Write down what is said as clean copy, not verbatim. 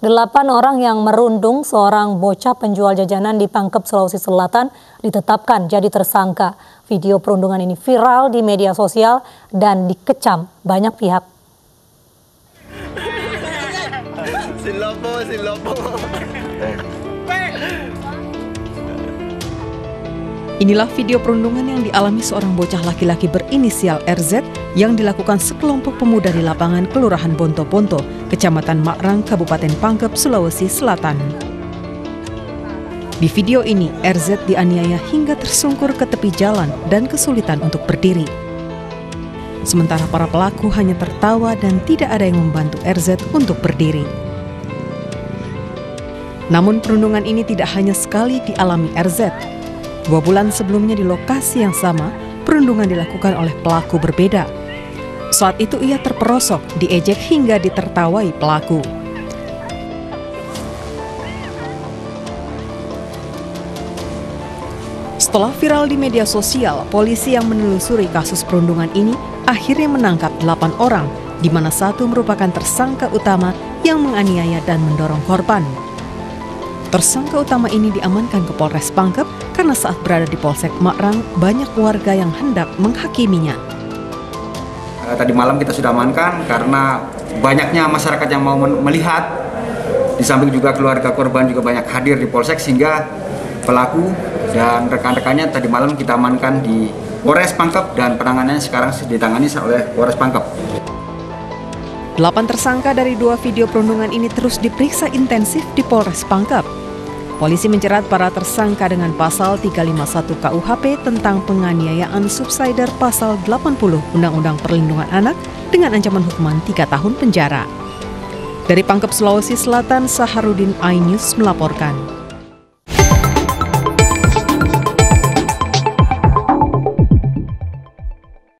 8 orang yang merundung seorang bocah penjual jajanan di Pangkep, Sulawesi Selatan ditetapkan jadi tersangka. Video perundungan ini viral di media sosial dan dikecam banyak pihak. Inilah video perundungan yang dialami seorang bocah laki-laki berinisial RZ yang dilakukan sekelompok pemuda di lapangan Kelurahan Bonto-Ponto, Kecamatan Makrang, Kabupaten Pangkep, Sulawesi Selatan. Di video ini, RZ dianiaya hingga tersungkur ke tepi jalan dan kesulitan untuk berdiri. Sementara para pelaku hanya tertawa dan tidak ada yang membantu RZ untuk berdiri. Namun perundungan ini tidak hanya sekali dialami RZ. 2 bulan sebelumnya di lokasi yang sama, perundungan dilakukan oleh pelaku berbeda. Saat itu ia terperosok, diejek hingga ditertawai pelaku. Setelah viral di media sosial, polisi yang menelusuri kasus perundungan ini akhirnya menangkap 8 orang, di mana 1 merupakan tersangka utama yang menganiaya dan mendorong korban. Tersangka utama ini diamankan ke Polres Pangkep karena saat berada di Polsek Makrang banyak warga yang hendak menghakiminya. Tadi malam kita sudah amankan karena banyaknya masyarakat yang mau melihat, di samping juga keluarga korban juga banyak hadir di Polsek, sehingga pelaku dan rekan-rekannya tadi malam kita amankan di Polres Pangkep dan penanganannya sekarang ditangani oleh Polres Pangkep. 8 tersangka dari 2 video perundungan ini terus diperiksa intensif di Polres Pangkep. Polisi menjerat para tersangka dengan pasal 351 KUHP tentang penganiayaan subsider pasal 80 Undang-Undang Perlindungan Anak dengan ancaman hukuman 3 tahun penjara. Dari Pangkep, Sulawesi Selatan, Saharudin iNews melaporkan.